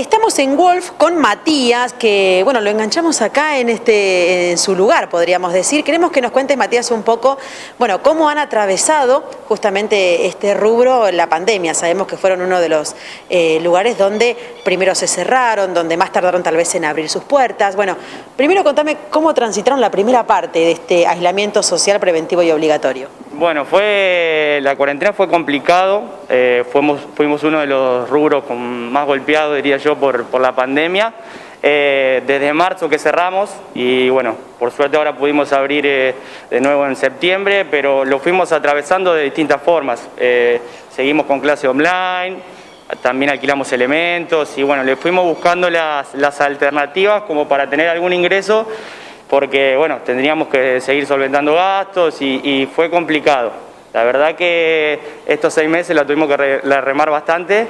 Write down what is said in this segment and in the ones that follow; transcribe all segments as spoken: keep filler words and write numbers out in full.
estamos en Wolf con Matías, que bueno, lo enganchamos acá en este en su lugar, podríamos decir. Queremos que nos cuentes, Matías, un poco, bueno, cómo han atravesado justamente este rubro la pandemia. Sabemos que fueron uno de los eh, lugares donde primero se cerraron, donde más tardaron tal vez en abrir sus puertas. Bueno, primero contame cómo transitaron la primera parte de este aislamiento social preventivo y obligatorio. Bueno, fue la cuarentena fue complicado, eh, fuimos, fuimos uno de los rubros con más golpeados, diría yo, por, por la pandemia. Eh, desde marzo que cerramos y bueno, por suerte ahora pudimos abrir eh, de nuevo en septiembre, pero lo fuimos atravesando de distintas formas. Eh, seguimos con clase online, también alquilamos elementos y bueno, le fuimos buscando las, las alternativas como para tener algún ingreso, porque bueno, tendríamos que seguir solventando gastos y, y fue complicado. La verdad que estos seis meses la tuvimos que re, la remar bastante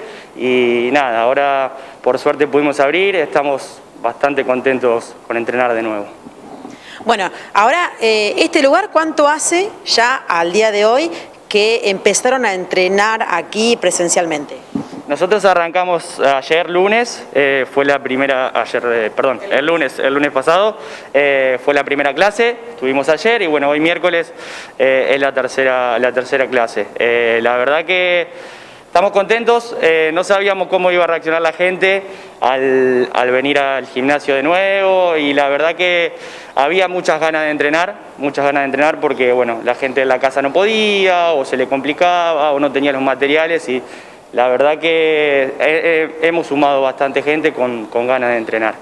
y nada, ahora por suerte pudimos abrir, estamos bastante contentos con entrenar de nuevo. Bueno, ahora eh, este lugar, ¿cuánto hace ya al día de hoy que empezaron a entrenar aquí presencialmente? Nosotros arrancamos ayer lunes, eh, fue la primera, ayer, eh, perdón, el lunes, el lunes pasado, eh, fue la primera clase, tuvimos ayer y bueno, hoy miércoles eh, es la tercera, la tercera clase. Eh, la verdad que estamos contentos, eh, no sabíamos cómo iba a reaccionar la gente al, al venir al gimnasio de nuevo y la verdad que había muchas ganas de entrenar, muchas ganas de entrenar porque bueno, la gente en la casa no podía o se le complicaba o no tenía los materiales y la verdad que eh, eh, hemos sumado bastante gente con, con ganas de entrenar.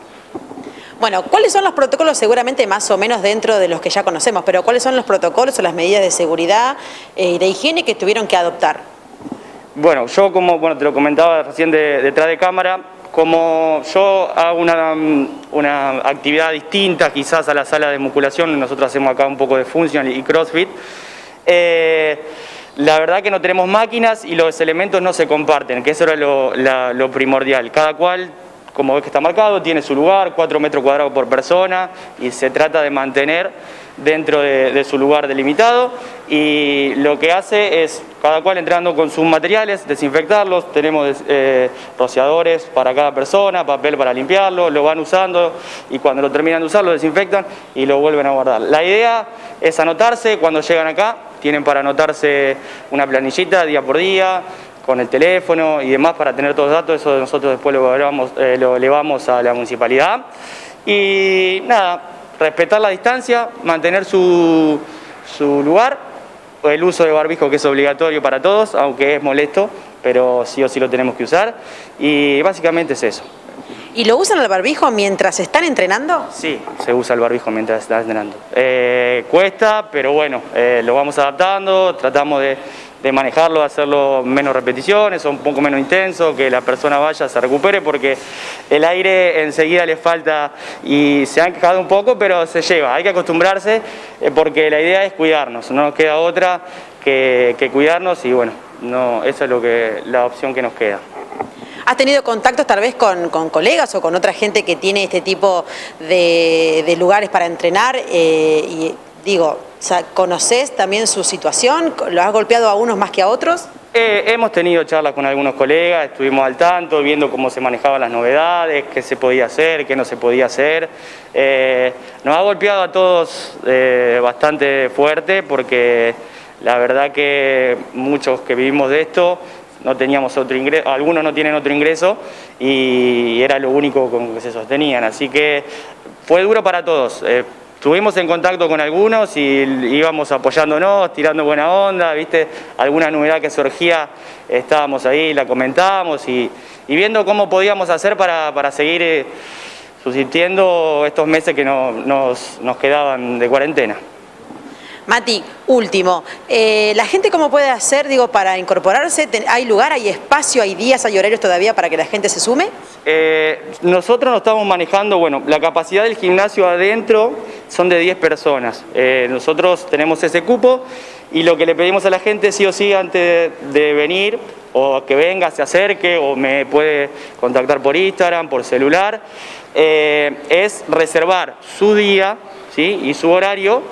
Bueno, ¿cuáles son los protocolos seguramente más o menos dentro de los que ya conocemos, pero cuáles son los protocolos o las medidas de seguridad y eh, de higiene que tuvieron que adoptar? Bueno, yo como bueno, te lo comentaba recién de, detrás de cámara, como yo hago una, una actividad distinta quizás a la sala de musculación, nosotros hacemos acá un poco de funcional y crossfit, eh, la verdad que no tenemos máquinas y los elementos no se comparten, que eso era lo, la, lo primordial. Cada cual, como ves que está marcado, tiene su lugar, cuatro metros cuadrados por persona y se trata de mantener dentro de, de su lugar delimitado y lo que hace es cada cual entrando con sus materiales, desinfectarlos, tenemos eh, rociadores para cada persona, papel para limpiarlo, lo van usando y cuando lo terminan de usar lo desinfectan y lo vuelven a guardar. La idea es anotarse cuando llegan acá, tienen para anotarse una planillita día por día, con el teléfono y demás para tener todos los datos, eso nosotros después lo elevamos, eh, lo elevamos a la municipalidad y nada, respetar la distancia, mantener su, su lugar, el uso de barbijo que es obligatorio para todos, aunque es molesto, pero sí o sí lo tenemos que usar y básicamente es eso. ¿Y lo usan el barbijo mientras están entrenando? Sí, se usa el barbijo mientras están entrenando. Eh, cuesta, pero bueno, eh, lo vamos adaptando, tratamos de, de manejarlo, de hacerlo menos repeticiones, un poco menos intenso, que la persona vaya, se recupere, porque el aire enseguida le falta y se han quejado un poco, pero se lleva, hay que acostumbrarse, eh, porque la idea es cuidarnos, no nos queda otra que, que cuidarnos y bueno, no, esa es lo que, la opción que nos queda. ¿Has tenido contactos tal vez con, con colegas o con otra gente que tiene este tipo de, de lugares para entrenar? Eh, y digo, o sea, ¿conocés también su situación? ¿Lo has golpeado a unos más que a otros? Eh, hemos tenido charlas con algunos colegas, estuvimos al tanto, viendo cómo se manejaban las novedades, qué se podía hacer, qué no se podía hacer. Eh, nos ha golpeado a todos eh, bastante fuerte porque la verdad que muchos que vivimos de esto no teníamos otro ingreso, algunos no tienen otro ingreso y era lo único con que se sostenían, así que fue duro para todos. Eh, estuvimos en contacto con algunos y íbamos apoyándonos, tirando buena onda, ¿viste? Alguna novedad que surgía, estábamos ahí, la comentábamos y, y viendo cómo podíamos hacer para, para seguir eh, subsistiendo estos meses que no, nos, nos quedaban de cuarentena. Mati, último, eh, ¿la gente cómo puede hacer, digo, para incorporarse? ¿Hay lugar, hay espacio, hay días, hay horarios todavía para que la gente se sume? Eh, nosotros nos estamos manejando, bueno, la capacidad del gimnasio adentro son de diez personas. Eh, nosotros tenemos ese cupo y lo que le pedimos a la gente sí o sí antes de venir, o que venga, se acerque, o me puede contactar por Instagram, por celular, eh, es reservar su día, ¿sí? Y su horario.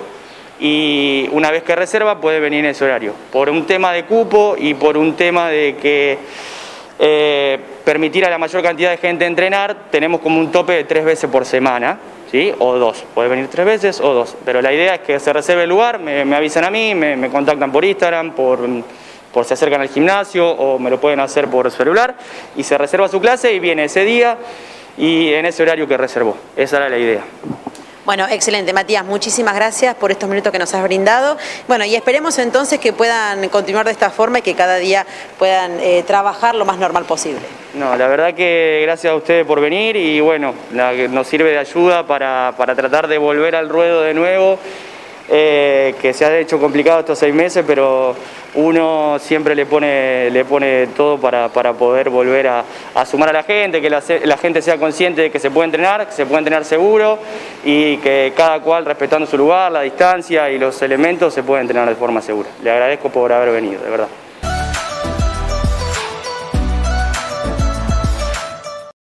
Y una vez que reserva puede venir en ese horario, por un tema de cupo y por un tema de que eh, permitir a la mayor cantidad de gente entrenar. Tenemos como un tope de tres veces por semana, ¿sí? O dos, puede venir tres veces o dos, pero la idea es que se reserve el lugar, me, me avisan a mí, me, me contactan por Instagram, por, por se acercan al gimnasio o me lo pueden hacer por celular y se reserva su clase y viene ese día y en ese horario que reservó. Esa era la idea. Bueno, excelente, Matías, muchísimas gracias por estos minutos que nos has brindado. Bueno, y esperemos entonces que puedan continuar de esta forma y que cada día puedan eh, trabajar lo más normal posible. No, la verdad que gracias a ustedes por venir y bueno, la, nos sirve de ayuda para, para tratar de volver al ruedo de nuevo, eh, que se ha hecho complicado estos seis meses, pero uno siempre le pone, le pone todo para, para poder volver a, a sumar a la gente, que la, la gente sea consciente de que se puede entrenar, que se puede entrenar seguro y que cada cual respetando su lugar, la distancia y los elementos se puede entrenar de forma segura. Le agradezco por haber venido, de verdad.